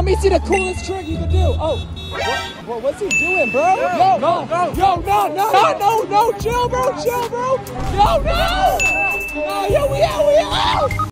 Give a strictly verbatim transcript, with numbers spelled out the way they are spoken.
let me see the coolest trick you can do. Oh, what, what, what's he doing, bro? Yo, yo, go, go. yo, no, no, no, no, no, chill, bro, chill, bro. Yo, no. No, yo, we out, we out.